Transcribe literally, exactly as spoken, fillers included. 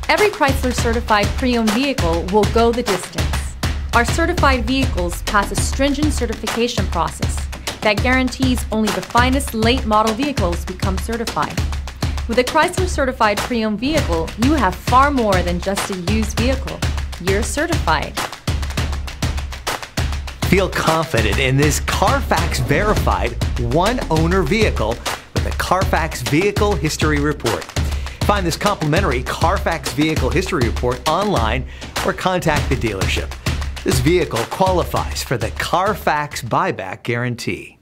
Every Chrysler certified pre-owned vehicle will go the distance. Our certified vehicles pass a stringent certification process that guarantees only the finest late model vehicles become certified. With a Chrysler certified pre-owned vehicle, you have far more than just a used vehicle. You're certified. Feel confident in this Carfax verified one owner vehicle with a Carfax Vehicle History Report. Find this complimentary Carfax Vehicle History Report online or contact the dealership. This vehicle qualifies for the Carfax Buyback Guarantee.